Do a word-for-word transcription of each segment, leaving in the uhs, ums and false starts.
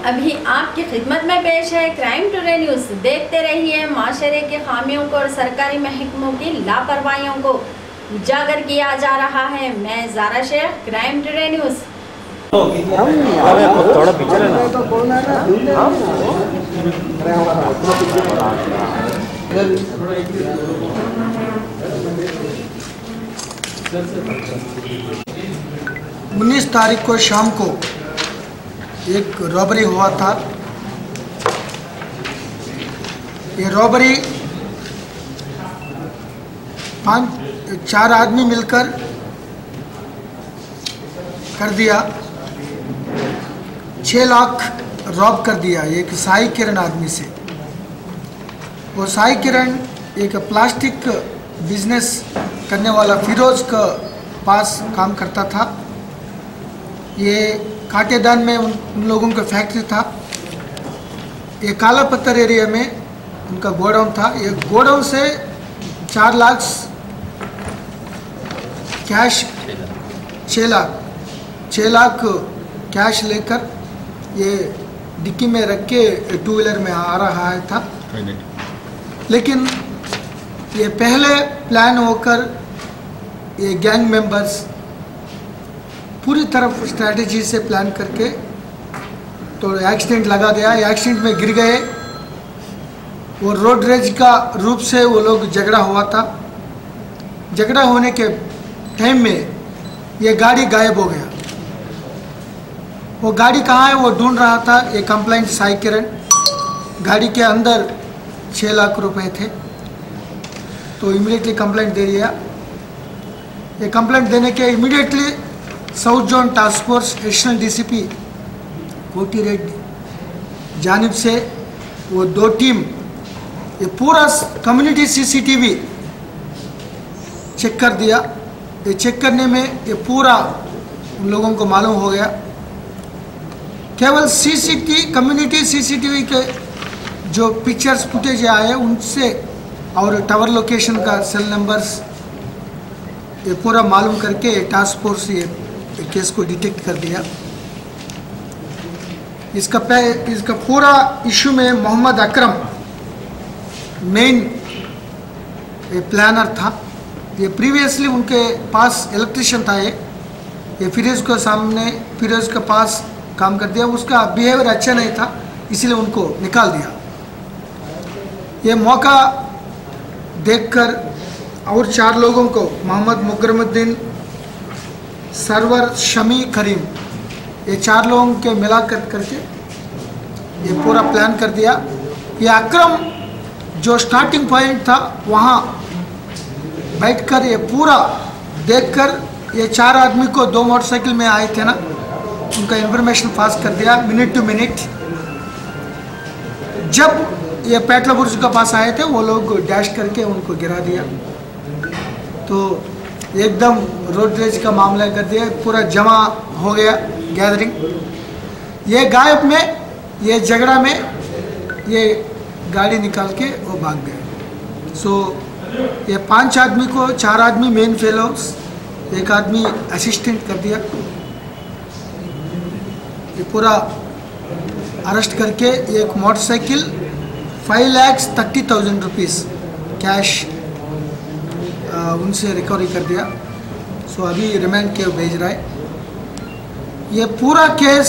अभी आपकी खिदमत में पेश है क्राइम टुडे न्यूज़। देखते रहिए माशरे के खामियों को और सरकारी महकमों की लापरवाहियों को उजागर किया जा रहा है। मैं Zara Shaikh, crime today news. थोड़ा पीछे रहना। उन्नीस तारीख को शाम को एक रॉबरी हुआ था। ये रॉबरी पांच चार आदमी मिलकर कर दिया। छः लाख रॉब कर दिया एक साई किरण आदमी से। वो साई किरण एक प्लास्टिक बिजनेस करने वाला फिरोज का पास काम करता था। ये काटेदान में उन, उन लोगों का फैक्ट्री था। ये काला पत्थर एरिया में उनका गोडाउन था। ये गोडाउन से चार लाख कैश छः लाख छः लाख कैश लेकर ये डिक्की में रख के टू व्हीलर में आ रहा है था। लेकिन ये पहले प्लान होकर ये गैंग मेंबर्स पूरी तरफ स्ट्रैटेजी से प्लान करके तो एक्सीडेंट लगा दिया। एक्सीडेंट में गिर गए। वो रोड रेज का रूप से वो लोग झगड़ा हुआ था। झगड़ा होने के टाइम में ये गाड़ी गायब हो गया। वो गाड़ी कहाँ है वो ढूंढ रहा था। ये कंप्लेंट साई किरण। गाड़ी के अंदर छः लाख रुपए थे तो इमीडिएटली कंप्लेंट दे दिया। ये कंप्लेंट देने के immediately south zone task force additional DCP Koti Reddy जानिब से वो दो टीम ये पूरा कम्युनिटी सीसीटीवी चेक कर दिया। ये चेक करने में ये पूरा उन लोगों को मालूम हो गया। केवल सीसीटीवी कम्युनिटी सीसीटीवी के जो पिक्चर्स फुटेज आए उनसे और टावर लोकेशन का सेल नंबर्स ये पूरा मालूम करके टास्क फोर्स ये केस को डिटेक्ट कर दिया। इसका पे इसका पूरा इशू में मोहम्मद अकरम मेन प्लानर था। ये प्रीवियसली उनके पास इलेक्ट्रिशियन था। ये ये फिरोज को सामने फिरोज के पास काम कर दिया। उसका बिहेवियर अच्छा नहीं था इसलिए उनको निकाल दिया। ये मौका देखकर और चार लोगों को मोहम्मद मुकरमुद्दीन, सरवर, शमी, करीम ये चार लोगों के मिलाकर करके ये पूरा प्लान कर दिया। ये अकरम जो स्टार्टिंग पॉइंट था वहाँ बैठकर ये पूरा देखकर ये चार आदमी को दो मोटरसाइकिल में आए थे ना उनका इंफॉर्मेशन पास कर दिया मिनट टू मिनट। जब ये पेट्रोल बुर्ज के पास आए थे वो लोग डैश करके उनको गिरा दिया। तो एकदम रोड रेज का मामला कर दिया। पूरा जमा हो गया गैदरिंग। ये गायब में ये झगड़ा में ये गाड़ी निकाल के वो भाग गए। सो ये पांच आदमी को चार आदमी मेन फेलोस एक आदमी असिस्टेंट कर दिया। ये पूरा अरेस्ट करके एक motorcycle five lakhs thirty thousand rupees cash उनसे रिकवरी कर दिया। सो अभी रिमांड के भेज रहा है। ये पूरा केस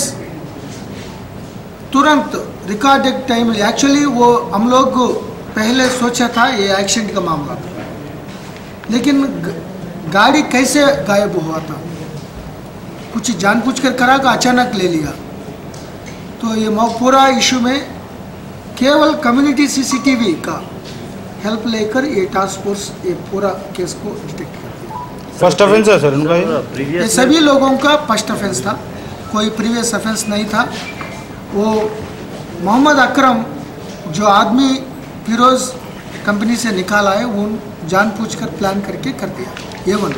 तुरंत रिकॉर्डेड टाइम एक्चुअली वो हम लोग पहले सोचा था ये एक्सीडेंट का मामला था लेकिन गाड़ी कैसे गायब हुआ था कुछ जानबूझकर करा का अचानक ले लिया। तो ये पूरा इशू में केवल कम्युनिटी सीसीटीवी का हेल्प लेकर ये टास्क फोर्स ये पूरा केस को डिटेक्ट कर दिया। फर्स्ट ऑफेंस है सर उनका ये सभी लोगों का फर्स्ट ऑफेंस था। कोई प्रीवियस ऑफेंस नहीं था। वो मोहम्मद अकरम जो आदमी फिरोज कंपनी से निकाला है वो जानबूझकर प्लान करके कर दिया। ये वन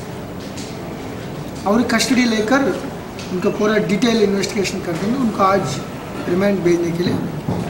और कस्टडी लेकर उनका पूरा डिटेल इन्वेस्टिगेशन कर देंगे। उनको आज रिमांड भेजने के लिए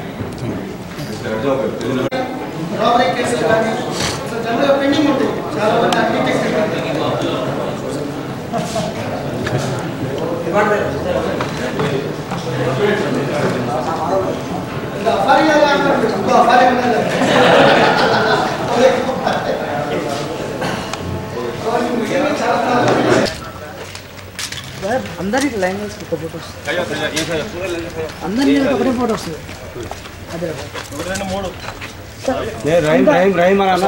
रॉबरी केस लगाने तो जनरल पेंडिंग होते చాలా మంది అడ్మిట్ చేస్తారు। అందరికి లైన్ వేసి ఫోటోస్ అందరినీ ఒకటే ఫోటో వస్తుంది అదే रहीम रहीम रहीम आना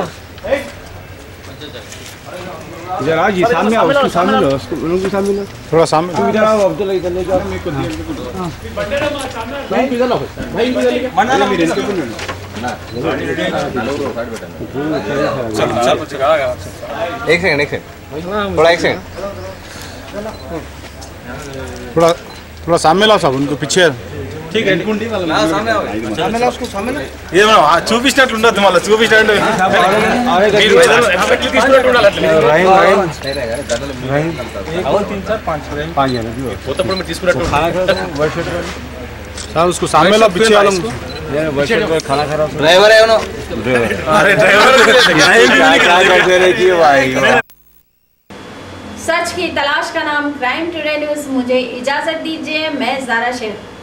इधर आ जी सामने आओ उसके सामने लो उसको उनके सामने लो थोड़ा सामने तू इधर आओ अब्दुल्ला इधर ले जाओ मेरे को भाई इधर लो भाई इधर मना ना मेरे इसके पुण्य ना चल चल एक सेकंड एक सेकंड थोड़ा एक सेकंड थोड़ा थोड़ा सामने लाओ साहब उनको पीछे ठीक है ना सामने आओ सामने लाओ उसको सामने ये మనం చూపిస్తున్నట్లు ఉండదు మళ్ళీ చూపిస్తున్నట్టు మీరు ఎఫెక్ట్ తీసుకున్నట్టు ఉండాలి అట్లా రహీం రహీం రహీం और तीन चार पांच रहीम पांच है కొత్తప్పుడు మీరు తీసుకున్నట్టు खाना खा वर्ष साहब उसको सामने ला पीछे वाला ये वर्ष खाना खा रहा ड्राइवर है उनो अरे ड्राइवर क्या कर रहे की भाई सच की तलाश का नाम क्राइम टुडे न्यूज़। मुझे इजाजत दीजिए, मैं ज़ारा शेख।